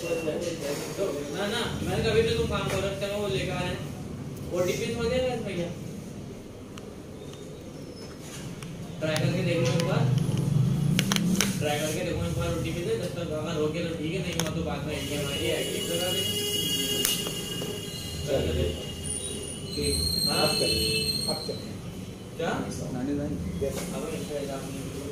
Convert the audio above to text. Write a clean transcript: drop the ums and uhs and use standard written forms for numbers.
ना ना मैंने कभी भी तुम काम करो चलो वो लेकर आए ओटीपी हो जाएगा भैया ट्राई करके देखो एक बार ओटीपी दे जब तक अगर हो गया तो ठीक है नहीं हुआ तो बाद में एटीएम आईडी एक्टिव करा दे ठीक हाँ आप क्या नानी नानी अब इंस्टाग्राम